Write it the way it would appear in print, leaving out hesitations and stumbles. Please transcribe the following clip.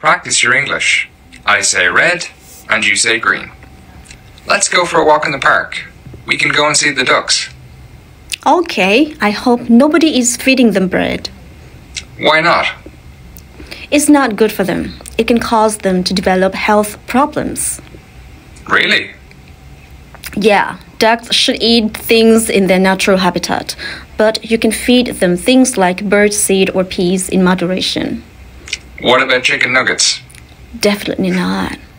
Practice your English. I say red, and you say green. Let's go for a walk in the park. We can go and see the ducks. Okay, I hope nobody is feeding them bread. Why not? It's not good for them. It can cause them to develop health problems. Really? Yeah, ducks should eat things in their natural habitat, but you can feed them things like bird seed or peas in moderation. What about chicken nuggets? Definitely not.